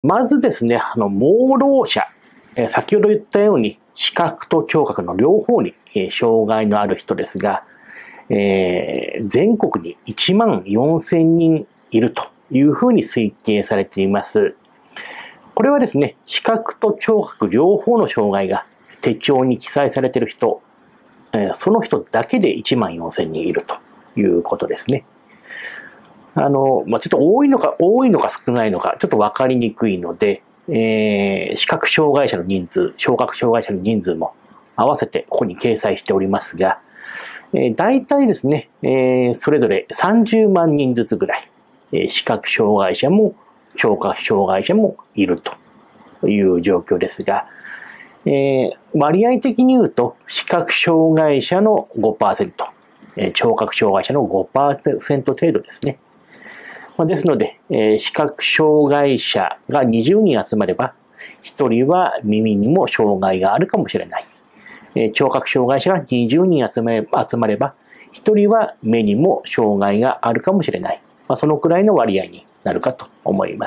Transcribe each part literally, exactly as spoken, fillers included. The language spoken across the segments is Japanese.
まずですね、あの、盲ろう者、えー、先ほど言ったように視覚と聴覚の両方に、えー、障害のある人ですが、えー、全国にいちまんよんせんにんいるというふうに推計されています。これはですね、視覚と聴覚両方の障害が手帳に記載されている人、えー、その人だけでいちまんよんせんにんいるということですね。あの、まあ、ちょっと多いのか、多いのか少ないのか、ちょっとわかりにくいので、えー、視覚障害者の人数、聴覚障害者の人数も合わせてここに掲載しておりますが、えー、大体ですね、えー、それぞれさんじゅうまんにんずつぐらい、えー、視覚障害者も聴覚障害者もいるという状況ですが、えー、割合的に言うと、視覚障害者の ごパーセント、えー、聴覚障害者の ごパーセント 程度ですね。ですので、えー、視覚障害者がにじゅうにん集まれば、ひとりは耳にも障害があるかもしれない。えー、聴覚障害者がにじゅうにん集まれば、集まればひとりは目にも障害があるかもしれない。まあ、そのくらいの割合になるかと思います。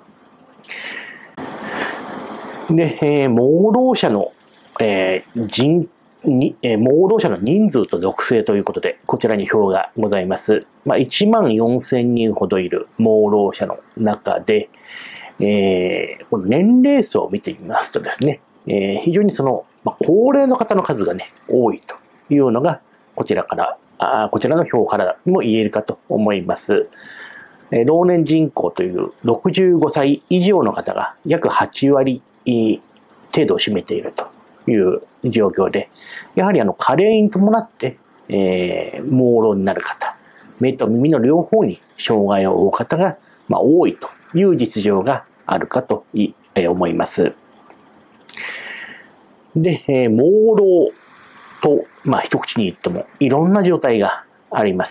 で、えー、盲ろう者の、えー、人に、えー、盲ろう者の人数と属性ということで、こちらに表がございます。まあ、いちまんよんせんにんほどいる盲ろう者の中で、えー、この年齢層を見てみますとですね、えー、非常にその、まあ、高齢の方の数がね、多いというのが、こちらから、あこちらの表からも言えるかと思います。えー、老年人口というろくじゅうごさい以上の方が約はちわり程度を占めているという状況で、やはりあの加齢に伴って、えー、盲ろうになる方、目と耳の両方に障害を負う方が、まあ、多いという実情があるかと思います。で、えー、盲ろうと、まあ、一口に言ってもいろんな状態があります。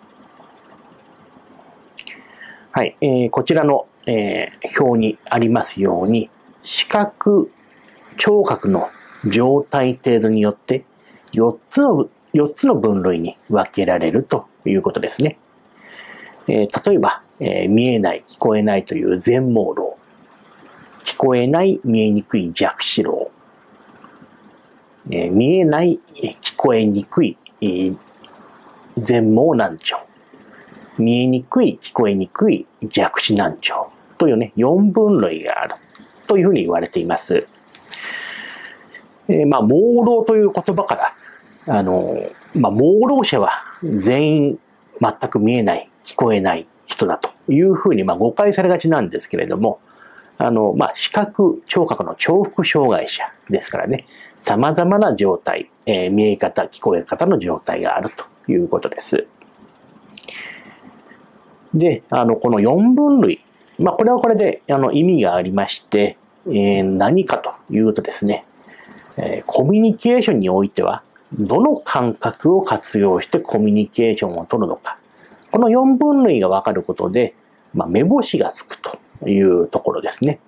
はい、えー、こちらの、えー、表にありますように、視覚、聴覚の状態程度によってよっつの、よっつの分類に分けられるということですね。えー、例えば、えー、見えない、聞こえないという全盲ろう。聞こえない、見えにくい弱視ろう。えー、見えない、聞こえにくい、えー、全盲難聴。見えにくい、聞こえにくい弱視難聴というね、よんぶん類があるというふうに言われています。えー、まあ、盲ろうという言葉から、あの、まあ、盲ろう者は全員全く見えない、聞こえない人だというふうに、まあ、誤解されがちなんですけれども、あの、まあ、視覚、聴覚の重複障害者ですからね、様々な状態、えー、見え方、聞こえ方の状態があるということです。で、あの、このよんぶん類、まあ、これはこれであの意味がありまして、えー、何かというとですね、えー、コミュニケーションにおいては、どの感覚を活用してコミュニケーションを取るのか。このよんぶん類がわかることで、まあ、目星がつくというところですね。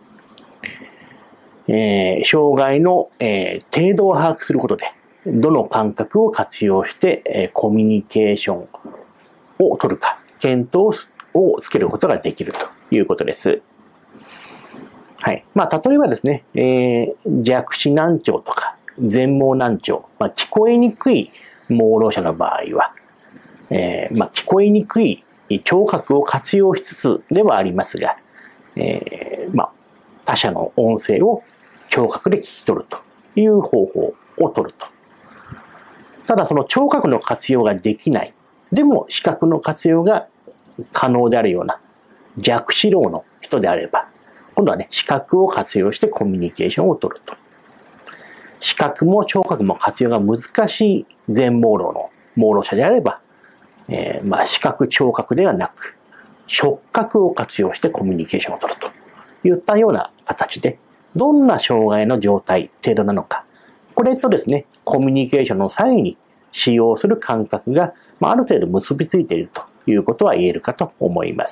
えー、障害の、えー、程度を把握することで、どの感覚を活用して、えー、コミュニケーションを取るか、検討をつけることができるということです。はい。まあ、例えばですね、えー、弱視難聴とか全盲難聴、まあ、聞こえにくい盲ろう者の場合は、えーまあ、聞こえにくい聴覚を活用しつつではありますが、えーまあ、他者の音声を聴覚で聞き取るという方法を取ると。ただその聴覚の活用ができない、でも視覚の活用が可能であるような弱視ろうの人であれば、今度はね、視覚を活用してコミュニケーションを取ると。視覚も聴覚も活用が難しい全盲ろうの盲ろう者であれば、えー、まあ視覚聴覚ではなく、触覚を活用してコミュニケーションを取るといったような形で、どんな障害の状態、程度なのか、これとですね、コミュニケーションの際に使用する感覚が、まあ、ある程度結びついているということは言えるかと思います。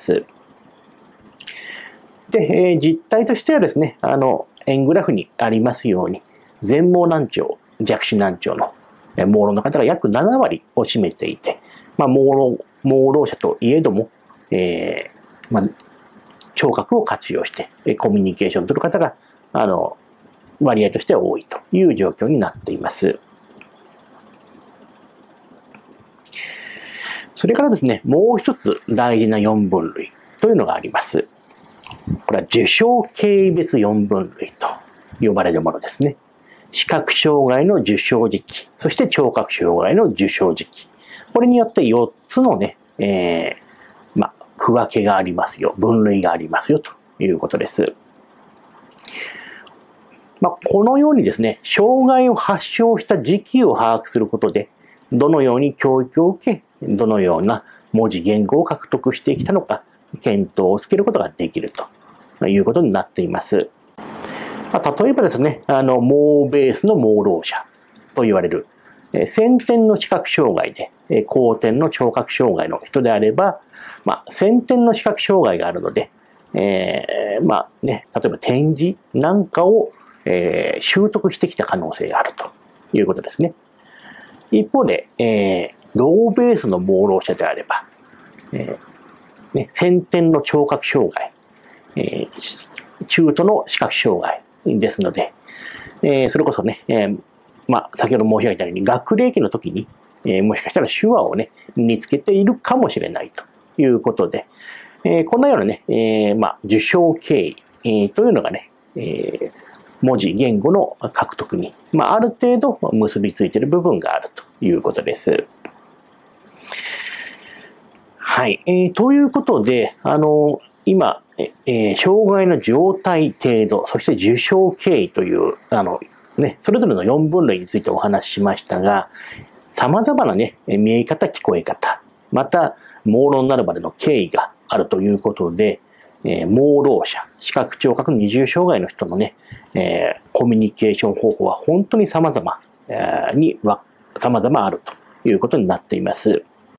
で、えー、実態としてはですね、あの、円グラフにありますように、全盲難聴、弱視難聴の盲ろうの方が約ななわりを占めていて、まあ、盲ろう、盲ろう者といえども、えーまあ、 聴覚を活用して、えコミュニケーションを取る方が、あの、割合としては多いという状況になっています。それからですね、もう一つ大事なよんぶん類というのがあります。これは受賞経緯別よんぶん類と呼ばれるものですね。視覚障害の受賞時期、そして聴覚障害の受賞時期。これによってよっつのね、えー、まあ、区分けがありますよ。分類がありますよということです。まあ、このようにですね、障害を発症した時期を把握することで、どのように教育を受け、どのような文字言語を獲得してきたのか、見当をつけることができるということになっています。まあ、例えばですね、あの、盲ベースの盲ろう者と言われる、えー、先天の視覚障害で、えー、後天の聴覚障害の人であれば、まあ、先天の視覚障害があるので、えー、まあね、例えば点字なんかを、えー、習得してきた可能性があるということですね。一方で、えー、ローベースの盲ろう者であれば、えーね、先天の聴覚障害、えー、中途の視覚障害ですので、えー、それこそね、えー、まあ、先ほど申し上げたように、学齢期の時に、えー、もしかしたら手話をね、身につけているかもしれないということで、えー、こんなようなね、えー、まあ、受賞経緯、えー、というのがね、えー、文字、言語の獲得に、まあ、ある程度結びついている部分があるということです。はい。えー、ということで、あの、今、えー、障害の状態、程度、そして受賞経緯という、あの、ね、それぞれのよんぶん類についてお話ししましたが、様々なね、見え方、聞こえ方、また、盲ろになるまでの経緯があるということで、えー、盲ろう者、視覚聴覚二重障害の人のね、えー、コミュニケーション方法は本当に様々、えー、には、様々あるということになっています。